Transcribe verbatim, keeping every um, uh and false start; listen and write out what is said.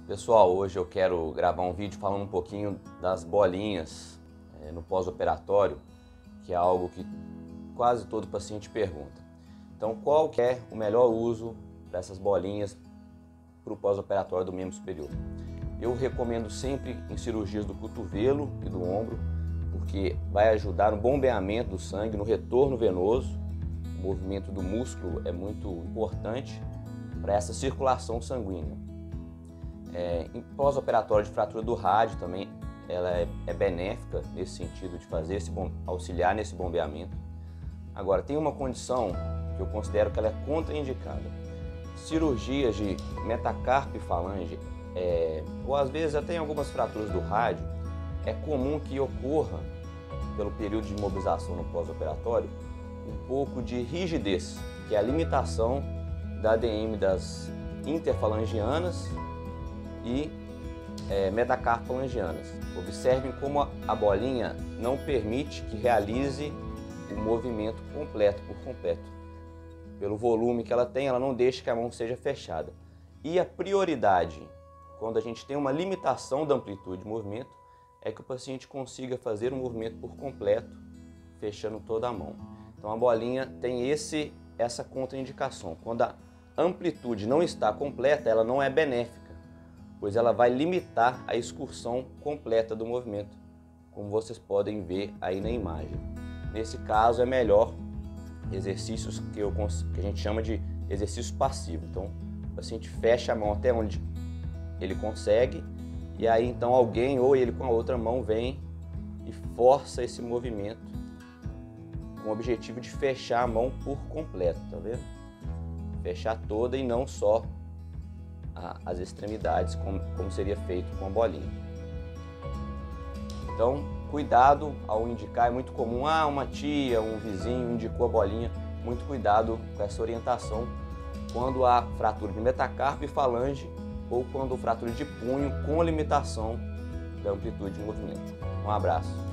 Pessoal, hoje eu quero gravar um vídeo falando um pouquinho das bolinhas é, no pós-operatório, que é algo que quase todo paciente pergunta. Então, qual que é o melhor uso dessas bolinhas para o pós-operatório do membro superior? Eu recomendo sempre em cirurgias do cotovelo e do ombro, porque vai ajudar no bombeamento do sangue, no retorno venoso. O movimento do músculo é muito importante para essa circulação sanguínea. É, em pós-operatório de fratura do rádio também, ela é, é benéfica nesse sentido de fazer esse bom, auxiliar nesse bombeamento. Agora, tem uma condição que eu considero que ela é contraindicada. Cirurgias de metacarpo e falange, é, ou às vezes até em algumas fraturas do rádio, é comum que ocorra, pelo período de imobilização no pós-operatório, um pouco de rigidez, que é a limitação da A D M das interfalangianas e é, metacarpofalangianas. Observem como a, a bolinha não permite que realize o movimento completo, por completo. Pelo volume que ela tem, ela não deixa que a mão seja fechada. E a prioridade, quando a gente tem uma limitação da amplitude de movimento, é que o paciente consiga fazer o movimento por completo, fechando toda a mão. Então a bolinha tem esse, essa contraindicação. Quando a amplitude não está completa, ela não é benéfica, pois ela vai limitar a excursão completa do movimento, como vocês podem ver aí na imagem. Nesse caso é melhor exercícios que, eu, que a gente chama de exercício passivo. Então o paciente fecha a mão até onde ele consegue, e aí então alguém ou ele com a outra mão vem e força esse movimento com o objetivo de fechar a mão por completo, tá vendo? Fechar toda e não só as extremidades, como, como seria feito com a bolinha. Então, cuidado ao indicar, é muito comum, ah, uma tia, um vizinho indicou a bolinha, muito cuidado com essa orientação quando há fratura de metacarpo e falange ou quando fratura de punho com limitação da amplitude de movimento. Um abraço.